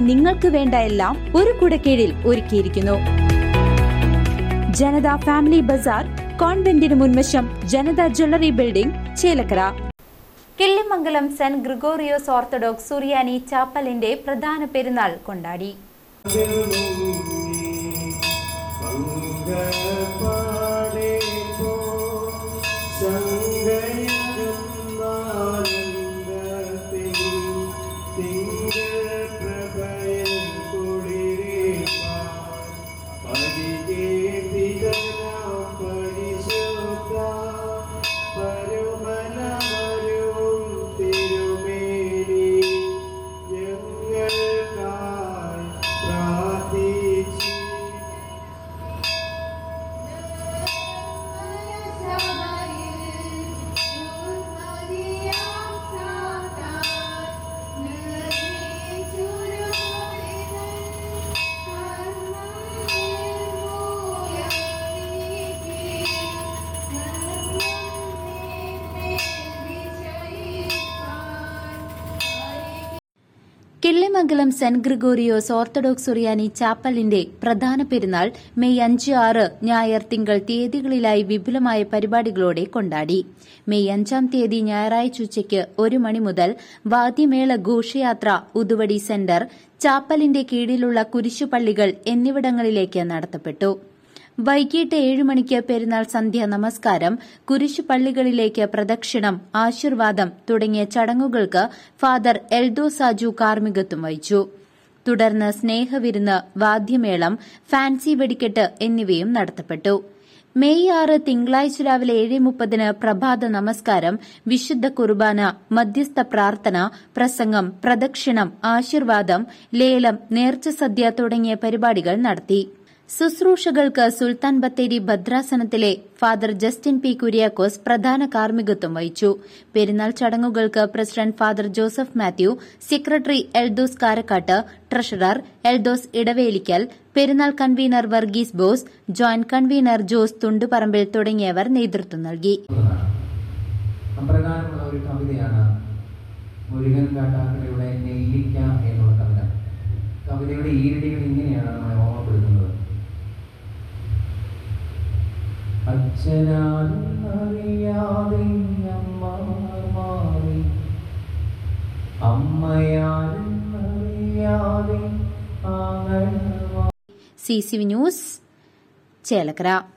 നിങ്ങൾക്ക് വേണ്ട എല്ലാം ഒരു കുടക്കീഴിൽ ഒരുക്കിയിരിക്കുന്നു. ജനത ഫാമിലി ബസാർ, കോൺവെന്റിന് മുൻവശം, Janata jewellery building, Chelakkara. Killimangalam saint Gregorios orthodox സുറിയാനി ചാപ്പലിന്റെ പ്രധാന പെരുന്നാൾ കൊണ്ടാടി. കിള്ളിമംഗലം സെന്റ് ഗ്രിഗോറിയോസ് ഓർത്തഡോക്സ് സുറിയാനി ചാപ്പലിന്റെ പ്രധാന പെരുന്നാൾ മെയ് 5, 6 ഞായർ, തിങ്കൾ തീയതികളിലായി വിപുലമായ പരിപാടികളോടെ കൊണ്ടാടി. മെയ് 5-ാം തീയതി ഞായറാഴ്ച ഉച്ചയ്ക്ക് 1 മണി മുതൽ വാദ്യമേള, ഘോഷയാത്ര, ഉതുവടി സെന്റർ, ചാപ്പലിന്റെ കീഴിലുള്ള കുരിശുപള്ളികൾ എന്നിവിടങ്ങളിലേക്ക് നടത്തപ്പെട്ടു. വൈകിട്ട് 7 മണിക്ക് പെരുന്നാൾ സന്ധ്യ നമസ്കാരം, കുരിശുപള്ളികളിലേക്ക് പ്രദക്ഷിണം, ആശീർവാദം തുടങ്ങിയ ചടങ്ങുകൾക്ക് ഫാദർ എൽദോ സാജു കാർമ്മികത്വം വഹിച്ചു. തുടർന്ന് സ്നേഹവിരുന്ന്, വാദ്യമേളം, ഫാൻസി വെടിക്കെട്ട് എന്നിവയും നടത്തപ്പെട്ടു. മെയ് 6 തിങ്കളാഴ്ച രാവിലെ 7:30 പ്രഭാത നമസ്കാരം, വിശുദ്ധ കുർബാന, മധ്യസ്ഥ പ്രാർത്ഥന, പ്രസംഗം, പ്രദക്ഷിണം, ആശീർവാദം, ലേലം, നേർച്ച സദ്യ തുടങ്ങിയ പരിപാടികൾ നടത്തി. ശുശ്രൂഷകൾക്ക് സുൽത്താൻ ബത്തേരി ഭദ്രാസനത്തിലെ ഫാദർ ജസ്റ്റിൻ പി കുര്യാക്കോസ് പ്രധാന കാർമ്മികത്വം വഹിച്ചു. പെരുന്നാൾ ചടങ്ങുകൾക്ക് president father Joseph Mathew, secretary Eldhos Karakkatt, treasurer Eldhos Edavelikkal, പെരുന്നാൾ convener Varghese Bose, joint convener Jose Thunduparambil തുടങ്ങിയവർ നേതൃത്വം നൽകി. കവിതയുടെ ഈരടികൾ ഇങ്ങനെയാണ് നമ്മളെ ഓർമ്മപ്പെടുത്തുന്നത്. അച്ഛനാറിയാതെ അമ്മമാറി, അമ്മയാറിയാതെ. CCV news, Chelakkara.